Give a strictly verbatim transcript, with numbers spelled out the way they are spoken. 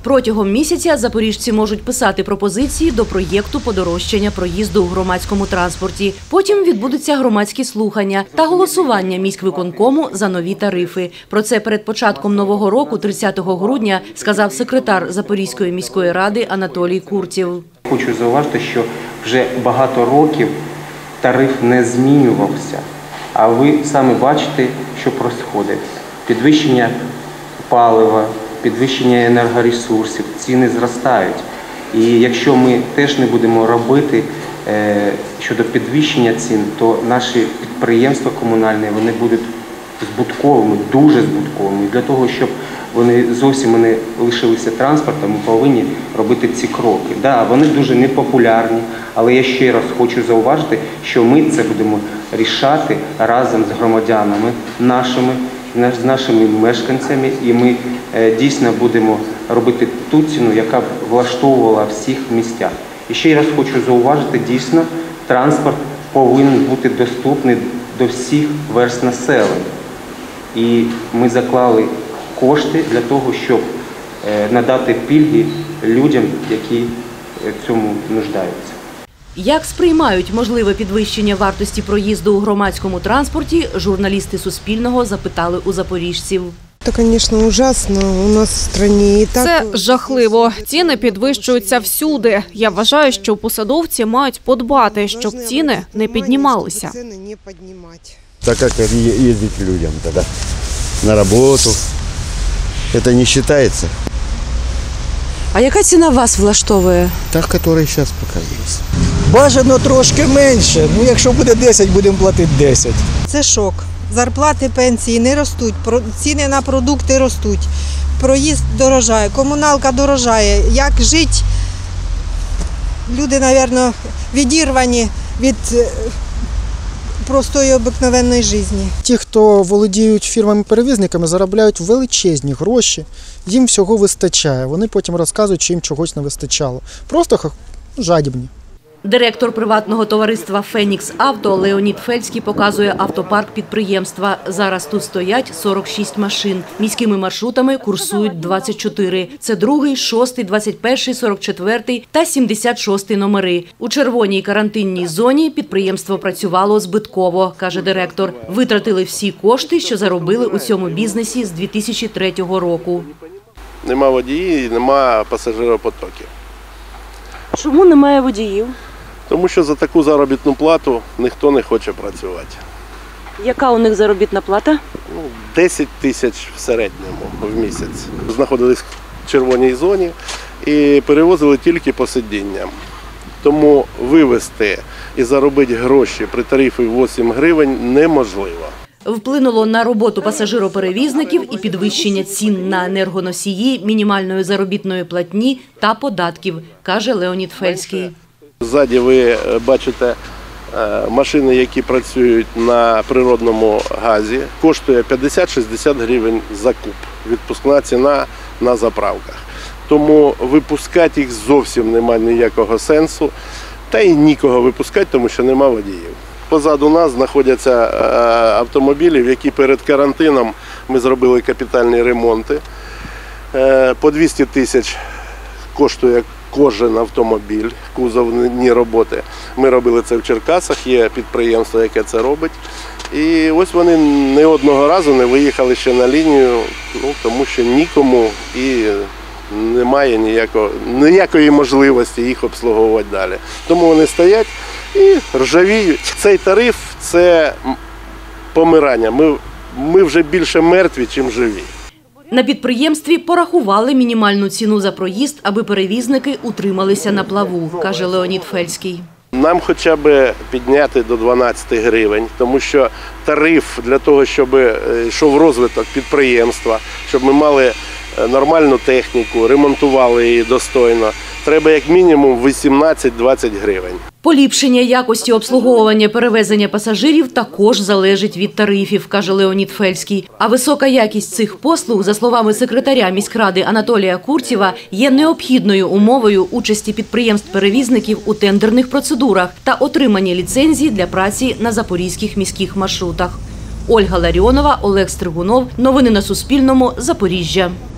Протягом місяця запоріжці можуть писати пропозиції до проєкту подорожчання проїзду у громадському транспорті. Потім відбудуться громадські слухання та голосування міськвиконкому за нові тарифи. Про це перед початком нового року, тридцятого грудня, сказав секретар Запорізької міської ради Анатолій Куртів. Хочу зауважити, що вже багато років тариф не змінювався, а ви самі бачите, що відбувається. Підвищення палива, підвищення енергоресурсів, ціни зростають. І якщо ми теж не будемо робити е, щодо підвищення цін, то наші підприємства комунальні вони будуть збутковими, дуже збутковими. І для того, щоб вони зовсім не лишилися транспортом, ми повинні робити ці кроки. Да, вони дуже непопулярні, але я ще раз хочу зауважити, що ми це будемо рішати разом з громадянами нашими, з нашими мешканцями, і ми дійсно будемо робити ту ціну, яка б влаштовувала всіх містах. І ще раз хочу зауважити, дійсно, транспорт повинен бути доступний до всіх верств населення. І ми заклали кошти для того, щоб надати пільги людям, які в цьому нуждаються. Як сприймають можливе підвищення вартості проїзду у громадському транспорті, журналісти Суспільного запитали у запоріжців. Це, звісно, ужасно. У нас в країні і так... Це жахливо. Ціни підвищуються всюди. Я вважаю, що посадовці мають подбати, щоб ціни не піднімалися. Так як їздити людям тоді на роботу, це не вважається. А яка ціна вас влаштовує? Та, яка зараз поки є. Бажано трошки менше. Ну, якщо буде десять, будемо платити десять. Це шок. Зарплати, пенсії не ростуть, ціни на продукти ростуть, проїзд дорожає, комуналка дорожає. Як жити? Люди, мабуть, відірвані від простої обикновенної життя. Ті, хто володіють фірмами-перевізниками, заробляють величезні гроші, їм всього вистачає. Вони потім розказують, що їм чогось не вистачало. Просто жадібні. Директор приватного товариства «Фенікс Авто» Леонід Фельський показує автопарк підприємства. Зараз тут стоять сорок шість машин. Міськими маршрутами курсують двадцять чотири. Це другий, шостий, двадцять перший, сорок четвертий та сімдесят шостий номери. У червоній карантинній зоні підприємство працювало збитково, каже директор. Витратили всі кошти, що заробили у цьому бізнесі з дві тисячі третього року. Нема водіїв, нема пасажиропотоків. Чому немає водіїв? Тому що за таку заробітну плату ніхто не хоче працювати. Яка у них заробітна плата? Ну, десять тисяч в середньому в місяць. Знаходились в червоній зоні і перевозили тільки по сидінням. Тому вивезти і заробити гроші при тарифі вісім гривень неможливо. Вплинуло на роботу пасажироперевізників і підвищення цін на енергоносії, мінімальної заробітної платні та податків, каже Леонід Фельський. Ззаді ви бачите машини, які працюють на природному газі. Коштує п'ятдесят-шістдесят гривень за куб. Відпускна ціна на заправках. Тому випускати їх зовсім немає ніякого сенсу. Та й нікого випускати, тому що нема водіїв. Позаду нас знаходяться автомобілі, в які перед карантином ми зробили капітальні ремонти. По двісті тисяч коштує кожен автомобіль, кузовні роботи. Ми робили це в Черкасах, є підприємство, яке це робить. І ось вони ні одного разу не виїхали ще на лінію, ну, тому що нікому і немає ніякого, ніякої можливості їх обслуговувати далі. Тому вони стоять і ржавіють. Цей тариф – це помирання. Ми, ми вже більше мертві, ніж живі. На підприємстві порахували мінімальну ціну за проїзд, аби перевізники утрималися на плаву, каже Леонід Фельський. Нам хоча б підняти до дванадцяти гривень, тому що тариф для того, щоб йшов розвиток підприємства, щоб ми мали нормальну техніку, ремонтували її достойно, треба як мінімум вісімнадцять-двадцять гривень. Поліпшення якості обслуговування перевезення пасажирів також залежить від тарифів, каже Леонід Фельський. А висока якість цих послуг, за словами секретаря міськради Анатолія Куртєва, є необхідною умовою участі підприємств-перевізників у тендерних процедурах та отримання ліцензій для праці на запорізьких міських маршрутах. Ольга Ларіонова, Олег Стригунов. Новини на Суспільному. Запоріжжя.